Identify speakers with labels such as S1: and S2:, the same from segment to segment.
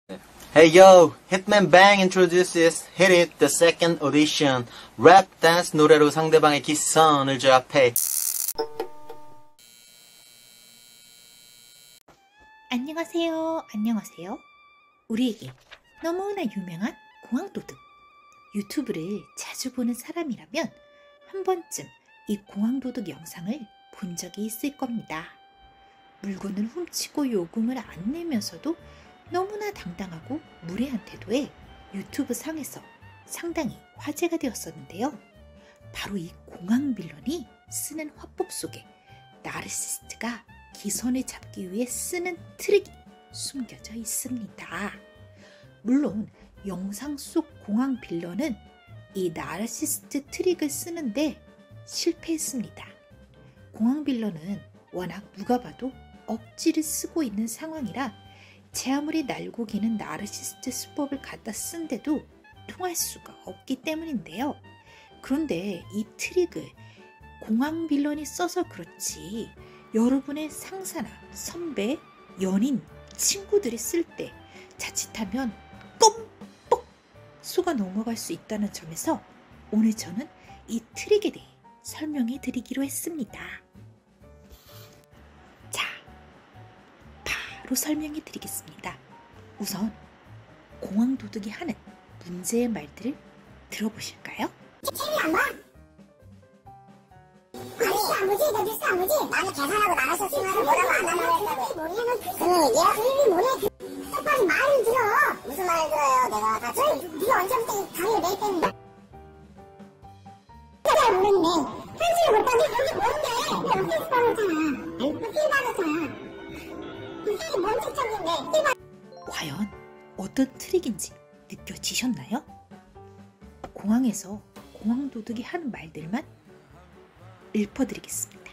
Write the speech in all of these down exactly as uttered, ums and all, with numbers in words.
S1: Hey yo, Hitman Bang introduces Hit It the second audition. 랩 댄스 노래로 상대방의 기선을 제압해.
S2: 안녕하세요. 안녕하세요. 우리에게 너무나 유명한 공항도둑. 유튜브를 자주 보는 사람이라면 한 번쯤 이 공항도둑 영상을 본 적이 있을 겁니다. 물건을 훔치고 요금을 안 내면서도 너무나 당당하고 무례한 태도에 유튜브 상에서 상당히 화제가 되었었는데요. 바로 이 공항 빌런이 쓰는 화법 속에 나르시스트가 기선을 잡기 위해 쓰는 트릭이 숨겨져 있습니다. 물론 영상 속 공항 빌런은 이 나르시스트 트릭을 쓰는데 실패했습니다. 공항 빌런은 워낙 누가 봐도 억지를 쓰고 있는 상황이라 제 아무리 날고기는 나르시스트 수법을 갖다 쓴데도 통할 수가 없기 때문인데요. 그런데 이 트릭을 공항 빌런이 써서 그렇지 여러분의 상사나 선배, 연인, 친구들이 쓸 때 자칫하면 껌뻑 속아 넘어갈 수 있다는 점에서 오늘 저는 이 트릭에 대해 설명해 드리기로 했습니다. 자, 바로 설명해 드리겠습니다. 우선 공항 도둑이 하는 문제의 말들을 들어보실까요?
S3: 안 보지? 너 뉴스 안 보지? 나는 계산하고 나가셨으면 뭐라고 안 하려고 했다고. 뭐냐면 그런 얘기야? 그림이 뭐냐? 똑바로 말을 들어. 무슨 말을 들어요? 내가 다 저, 네가 언제부터 이 강의를 매입했는데? 잘 모르겠네. 편지를 못 받는데 여기 뭔데? 여기 필 받았잖아. 아이고 필 받았잖아. 이게 뭔 특징인데? 필 받...
S2: 과연 어떤 트릭인지 느껴지셨나요? 공항에서 공항 도둑이 하는 말들만 읊어드리겠습니다.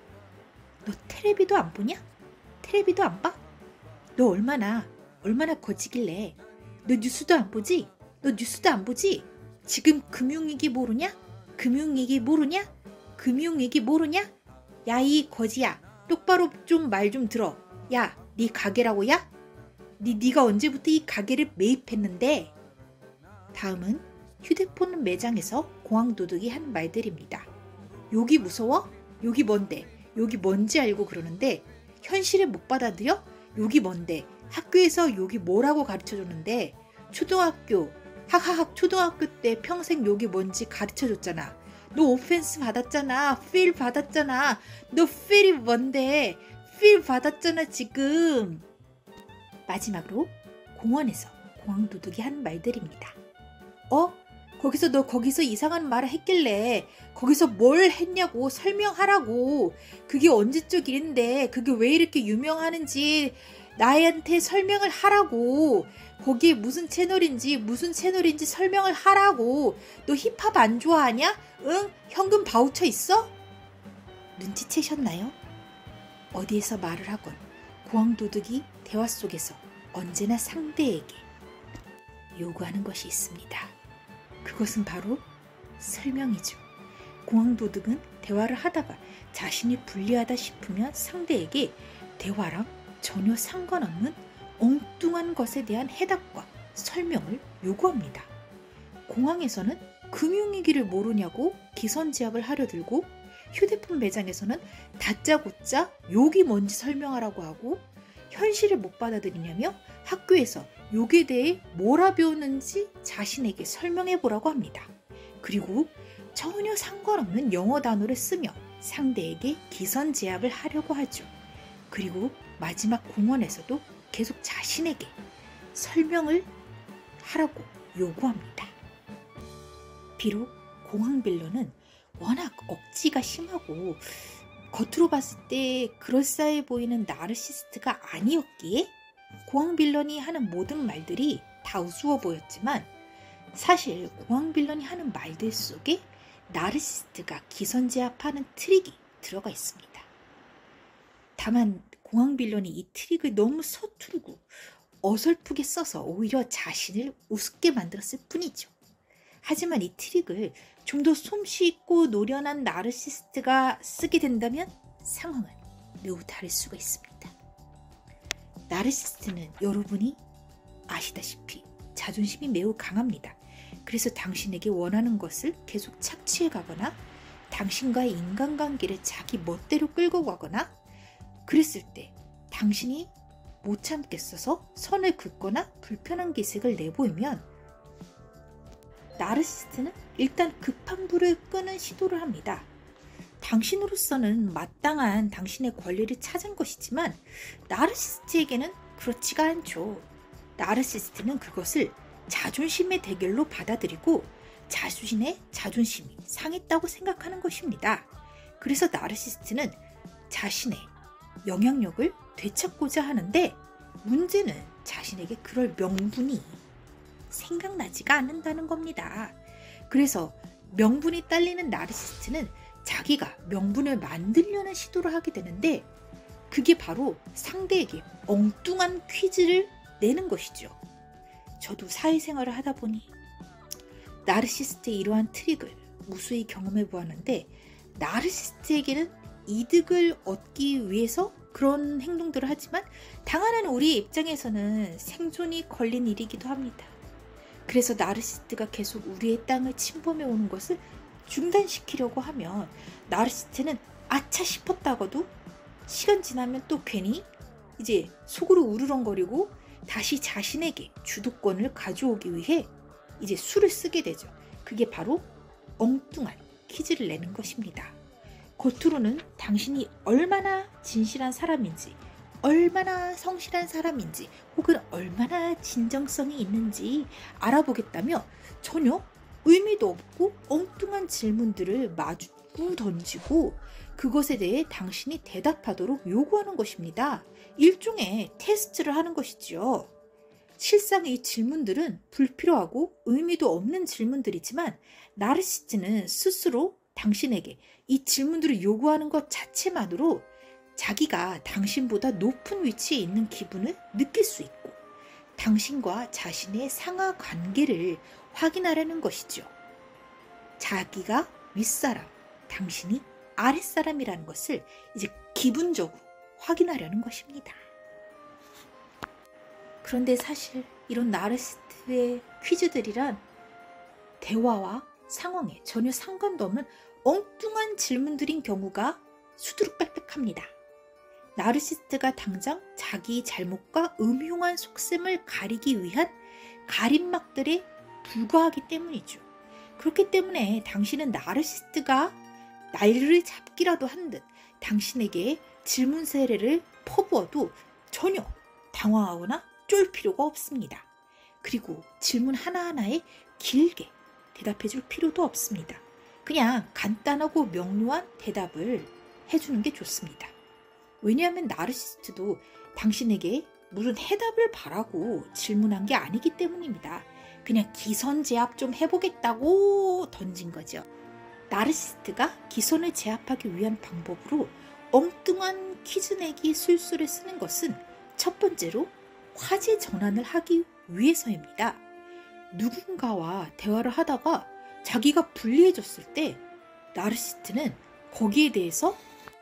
S2: 너 텔레비도 안 보냐? 텔레비도 안 봐? 너 얼마나 얼마나 거지길래 너 뉴스도 안 보지? 너 뉴스도 안 보지? 지금 금융위기 모르냐? 금융위기 모르냐? 금융위기 모르냐? 야 이 거지야 똑바로 좀 말 좀 들어. 야 네 가게라고 야? 네, 네가 언제부터 이 가게를 매입했는데? 다음은 휴대폰 매장에서 공항 도둑이 한 말들입니다. 여기 무서워? 여기 뭔데? 여기 뭔지 알고 그러는데 현실에 못 받아들여? 여기 뭔데? 학교에서 여기 뭐라고 가르쳐줬는데 초등학교, 학하학 초등학교 때 평생 여기 뭔지 가르쳐줬잖아. 너 오펜스 받았잖아. 필 받았잖아. 너 필이 뭔데? 필 받았잖아 지금. 마지막으로 공원에서 공항 도둑이 한 말들입니다. 어? 거기서 너 거기서 이상한 말을 했길래 거기서 뭘 했냐고 설명하라고. 그게 언제적 일인데 그게 왜 이렇게 유명하는지 나한테 설명을 하라고. 거기에 무슨 채널인지 무슨 채널인지 설명을 하라고. 너 힙합 안 좋아하냐? 응? 현금 바우처 있어? 눈치채셨나요? 어디에서 말을 하건 공항 도둑이 대화 속에서 언제나 상대에게 요구하는 것이 있습니다. 그것은 바로 설명이죠. 공항 도둑은 대화를 하다가 자신이 불리하다 싶으면 상대에게 대화랑 전혀 상관없는 엉뚱한 것에 대한 해답과 설명을 요구합니다. 공항에서는 금융위기를 모르냐고 기선제압을 하려 들고 휴대폰 매장에서는 다짜고짜 욕이 뭔지 설명하라고 하고 현실을 못 받아들이냐며 학교에서 욕에 대해 뭐라 배웠는지 자신에게 설명해 보라고 합니다. 그리고 전혀 상관없는 영어 단어를 쓰며 상대에게 기선제압을 하려고 하죠. 그리고 마지막 공원에서도 계속 자신에게 설명을 하라고 요구합니다. 비록 공항 빌런은 워낙 억지가 심하고 겉으로 봤을 때 그럴싸해 보이는 나르시스트가 아니었기에 공항 빌런이 하는 모든 말들이 다 우스워 보였지만 사실 공항 빌런이 하는 말들 속에 나르시스트가 기선제압하는 트릭이 들어가 있습니다. 다만 공항 빌런이 이 트릭을 너무 서투르고 어설프게 써서 오히려 자신을 우습게 만들었을 뿐이죠. 하지만 이 트릭을 좀 더 솜씨 있고 노련한 나르시스트가 쓰게 된다면 상황은 매우 다를 수가 있습니다. 나르시스트는 여러분이 아시다시피 자존심이 매우 강합니다. 그래서 당신에게 원하는 것을 계속 착취해 가거나 당신과의 인간관계를 자기 멋대로 끌고 가거나 그랬을 때 당신이 못 참겠어서 선을 긋거나 불편한 기색을 내보이면 나르시스트는 일단 급한 불을 끄는 시도를 합니다. 당신으로서는 마땅한 당신의 권리를 찾은 것이지만 나르시스트에게는 그렇지가 않죠. 나르시스트는 그것을 자존심의 대결로 받아들이고 자신의 자존심이 상했다고 생각하는 것입니다. 그래서 나르시스트는 자신의 영향력을 되찾고자 하는데 문제는 자신에게 그럴 명분이 생각나지가 않는다는 겁니다. 그래서 명분이 딸리는 나르시스트는 자기가 명분을 만들려는 시도를 하게 되는데 그게 바로 상대에게 엉뚱한 퀴즈를 내는 것이죠. 저도 사회생활을 하다 보니 나르시스트의 이러한 트릭을 무수히 경험해 보았는데 나르시스트에게는 이득을 얻기 위해서 그런 행동들을 하지만 당하는 우리의 입장에서는 생존이 걸린 일이기도 합니다. 그래서 나르시스트가 계속 우리의 땅을 침범해 오는 것을 중단시키려고 하면 나르시스트는 아차 싶었다가도 시간 지나면 또 괜히 이제 속으로 우르렁거리고 다시 자신에게 주도권을 가져오기 위해 이제 수를 쓰게 되죠. 그게 바로 엉뚱한 퀴즈를 내는 것입니다. 겉으로는 당신이 얼마나 진실한 사람인지, 얼마나 성실한 사람인지, 혹은 얼마나 진정성이 있는지 알아보겠다며 전혀 의미도 없고 엉뚱한 질문들을 마구 던지고 그것에 대해 당신이 대답하도록 요구하는 것입니다. 일종의 테스트를 하는 것이죠. 실상 이 질문들은 불필요하고 의미도 없는 질문들이지만 나르시스트는 스스로 당신에게 이 질문들을 요구하는 것 자체만으로 자기가 당신보다 높은 위치에 있는 기분을 느낄 수 있고 당신과 자신의 상하 관계를 확인하려는 것이죠. 자기가 윗사람, 당신이 아랫사람이라는 것을 이제 기분적으로 확인하려는 것입니다. 그런데 사실 이런 나르시스트의 퀴즈들이란 대화와 상황에 전혀 상관도 없는 엉뚱한 질문들인 경우가 수두룩빽빽합니다. 나르시스트가 당장 자기 잘못과 음흉한 속셈을 가리기 위한 가림막들에 불과하기 때문이죠. 그렇기 때문에 당신은 나르시스트가 날를 잡기라도 한 듯 당신에게 질문 세례를 퍼부어도 전혀 당황하거나 쫄 필요가 없습니다. 그리고 질문 하나하나에 길게 대답해 줄 필요도 없습니다. 그냥 간단하고 명료한 대답을 해주는 게 좋습니다. 왜냐하면 나르시스트도 당신에게 무슨 해답을 바라고 질문한 게 아니기 때문입니다. 그냥 기선제압 좀 해보겠다고 던진 거죠. 나르시스트가 기선을 제압하기 위한 방법으로 엉뚱한 퀴즈 내기 술수를 쓰는 것은 첫 번째로 화제 전환을 하기 위해서입니다. 누군가와 대화를 하다가 자기가 불리해졌을 때 나르시스트는 거기에 대해서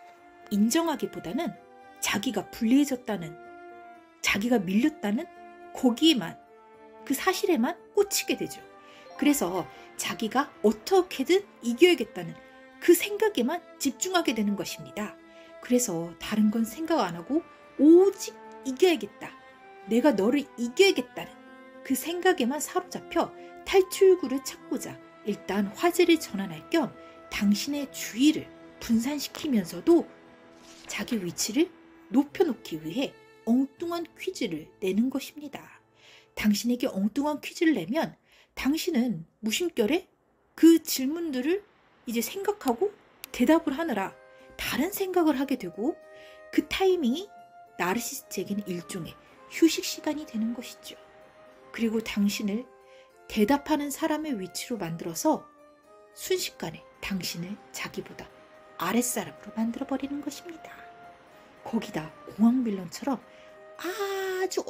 S2: 인정하기보다는 자기가 불리해졌다는, 자기가 밀렸다는 거기에만, 그 사실에만 꽂히게 되죠. 그래서 자기가 어떻게든 이겨야겠다는 그 생각에만 집중하게 되는 것입니다. 그래서 다른 건 생각 안 하고 오직 이겨야겠다, 내가 너를 이겨야겠다는 그 생각에만 사로잡혀 탈출구를 찾고자 일단 화제를 전환할 겸 당신의 주의를 분산시키면서도 자기 위치를 높여놓기 위해 엉뚱한 퀴즈를 내는 것입니다. 당신에게 엉뚱한 퀴즈를 내면 당신은 무심결에 그 질문들을 이제 생각하고 대답을 하느라 다른 생각을 하게 되고 그 타이밍이 나르시스트에게는 일종의 휴식 시간이 되는 것이죠. 그리고 당신을 대답하는 사람의 위치로 만들어서 순식간에 당신을 자기보다 아랫사람으로 만들어버리는 것입니다. 거기다 공황 빌런처럼 아주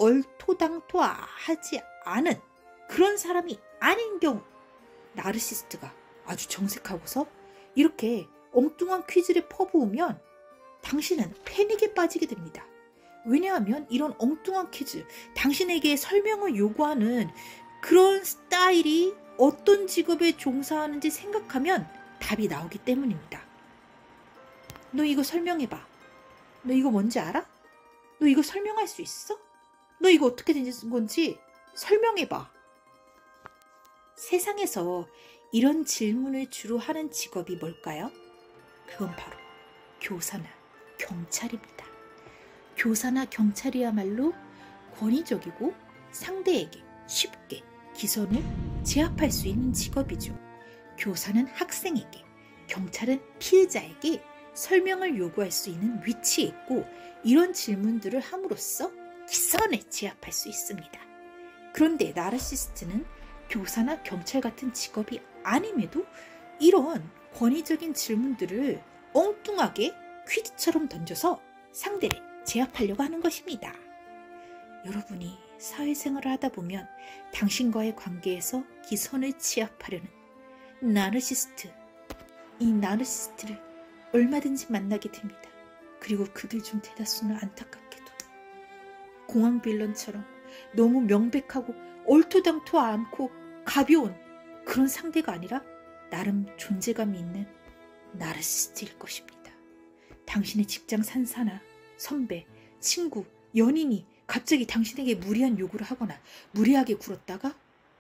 S2: 얼토당토하지 않은 그런 사람이 아닌 경우 나르시스트가 아주 정색하고서 이렇게 엉뚱한 퀴즈를 퍼부으면 당신은 패닉에 빠지게 됩니다. 왜냐하면 이런 엉뚱한 퀴즈, 당신에게 설명을 요구하는 그런 스타일이 어떤 직업에 종사하는지 생각하면 답이 나오기 때문입니다. 너 이거 설명해봐. 너 이거 뭔지 알아? 너 이거 설명할 수 있어? 너 이거 어떻게 된 건지 설명해봐. 세상에서 이런 질문을 주로 하는 직업이 뭘까요? 그건 바로 교사나 경찰입니다. 교사나 경찰이야말로 권위적이고 상대에게 쉽게 기선을 제압할 수 있는 직업이죠. 교사는 학생에게, 경찰은 피해자에게 설명을 요구할 수 있는 위치에 있고 이런 질문들을 함으로써 기선을 제압할 수 있습니다. 그런데 나르시스트는 교사나 경찰 같은 직업이 아님에도 이런 권위적인 질문들을 엉뚱하게 퀴즈처럼 던져서 상대를 제압하려고 하는 것입니다. 여러분이 사회생활을 하다 보면 당신과의 관계에서 기선을 제압하려는 나르시스트, 이 나르시스트를 얼마든지 만나게 됩니다. 그리고 그들 중 대다수는 안타깝게도 공항 빌런처럼 너무 명백하고 얼토당토 않고 가벼운 그런 상대가 아니라 나름 존재감이 있는 나르시스트일 것입니다. 당신의 직장 상사나 선배, 친구, 연인이 갑자기 당신에게 무리한 요구를 하거나 무리하게 굴었다가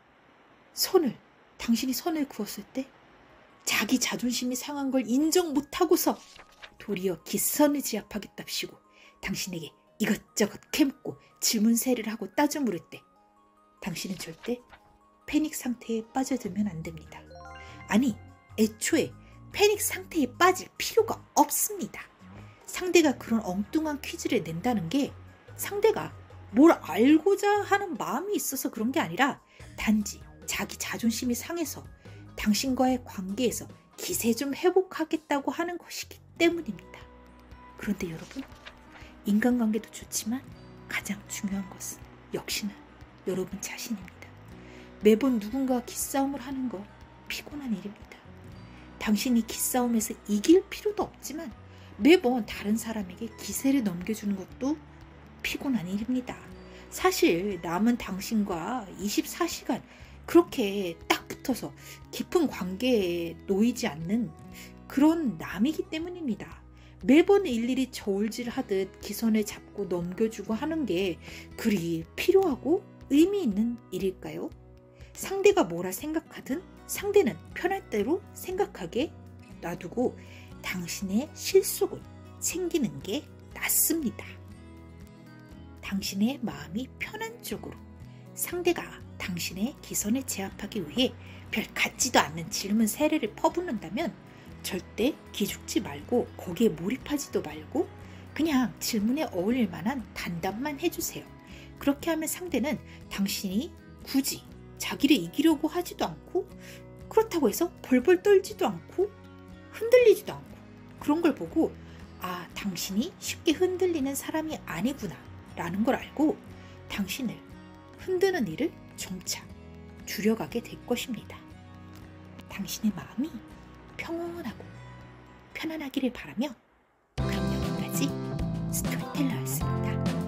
S2: 선을, 당신이 선을 그었을 때 자기 자존심이 상한 걸 인정 못하고서 도리어 기선을 제압하겠답시고 당신에게 이것저것 캐묻고 질문 세례를 하고 따져 물을 때 당신은 절대 패닉 상태에 빠져들면 안 됩니다. 아니, 애초에 패닉 상태에 빠질 필요가 없습니다. 상대가 그런 엉뚱한 퀴즈를 낸다는 게 상대가 뭘 알고자 하는 마음이 있어서 그런 게 아니라 단지 자기 자존심이 상해서 당신과의 관계에서 기세 좀 회복하겠다고 하는 것이기 때문입니다. 그런데 여러분, 인간관계도 좋지만 가장 중요한 것은 역시나 여러분 자신입니다. 매번 누군가와 기싸움을 하는 거 피곤한 일입니다. 당신이 기싸움에서 이길 필요도 없지만 매번 다른 사람에게 기세를 넘겨주는 것도 피곤한 일입니다. 사실 남은 당신과 이십사 시간 그렇게 딱 붙어서 깊은 관계에 놓이지 않는 그런 남이기 때문입니다. 매번 일일이 저울질하듯 기선을 잡고 넘겨주고 하는 게 그리 필요하고 의미 있는 일일까요? 상대가 뭐라 생각하든 상대는 편할 대로 생각하게 놔두고 당신의 실속을 챙기는 게 낫습니다. 당신의 마음이 편한 쪽으로 상대가 당신의 기선을 제압하기 위해 별 같지도 않는 질문 세례를 퍼붓는다면 절대 기죽지 말고 거기에 몰입하지도 말고 그냥 질문에 어울릴 만한 단답만 해주세요. 그렇게 하면 상대는 당신이 굳이 자기를 이기려고 하지도 않고 그렇다고 해서 벌벌 떨지도 않고 흔들리지도 않고 그런 걸 보고 아, 당신이 쉽게 흔들리는 사람이 아니구나 라는 걸 알고 당신을 흔드는 일을 점차 줄여가게 될 것입니다. 당신의 마음이 평온하고 편안하기를 바라며 그럼 여기까지 스토리텔러였습니다.